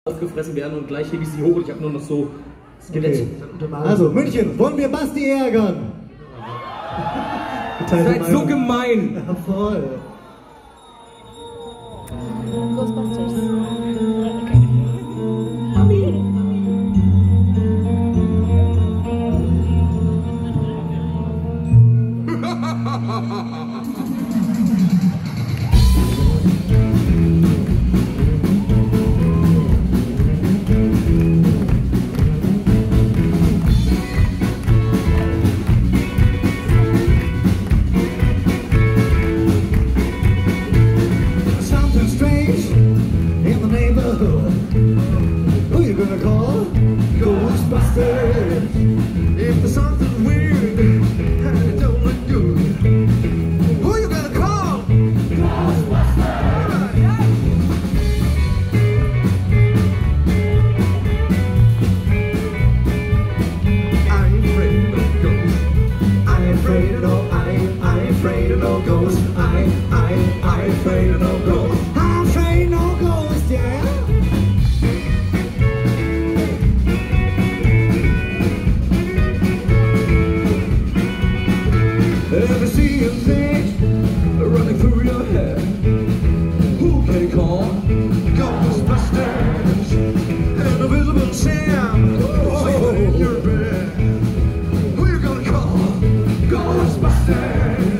aufgefressen werden und gleich hebe ich sie hoch und ich habe nur noch so Skelett. Okay. Also München, wollen wir Basti ärgern? Ihr seid so gemein! Ja, voll. Ghostbusters. Who you gonna call? Ghostbusters. If there's something weird and it don't look good, who you gonna call? Ghostbusters. I ain't afraid of no ghosts. I ain't afraid of no. I ain't afraid of no ghosts. I ain't afraid of no ghosts. I'm afraid of no ghosts. Yeah. Ever see a thing running through your head? Who can you call? Ghostbusters. An invisible sound sleeping in your bed. Who you gonna call? Ghostbusters.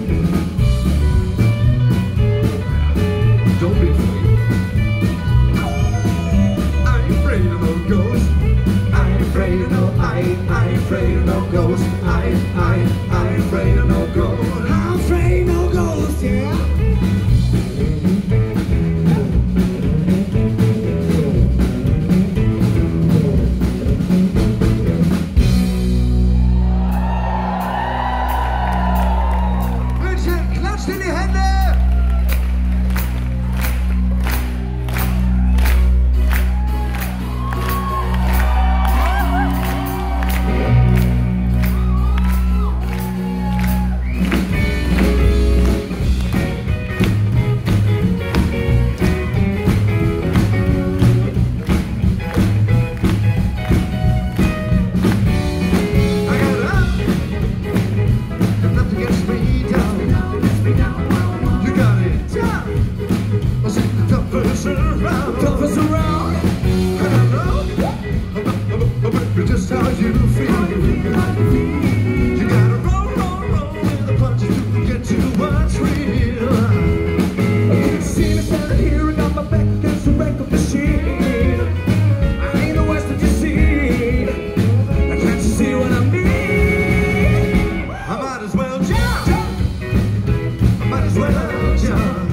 Don't be afraid. I ain't afraid of no ghosts. I ain't afraid of no. I ain't afraid of no ghosts. I ain't afraid of no ghosts. I'm afraid of no ghosts, yeah. München, klatscht in die Hände! Toughest around, and I know just how you feel. You gotta roll with the punches to get to what's real. I can't see me standing here and got my back against the wreck of the machine. I ain't the worst that you see. Can't you see what I mean? I might as well jump. I might as well jump.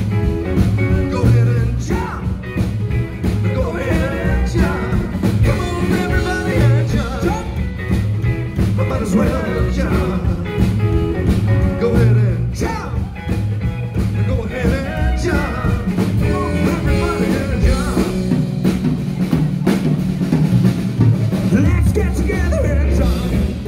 As well, jump. Go ahead and jump. Go ahead and jump. Everybody and jump. Let's get together and jump.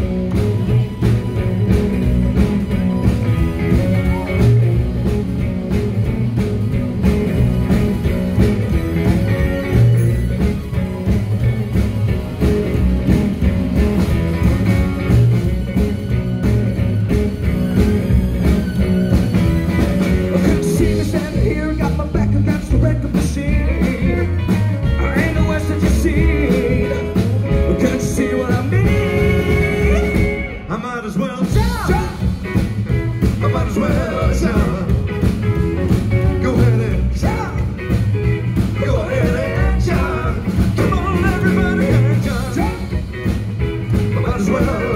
I might as well jump. I might as well jump. Go ahead and jump. Go ahead and jump. Come on, everybody, and jump. I might as well.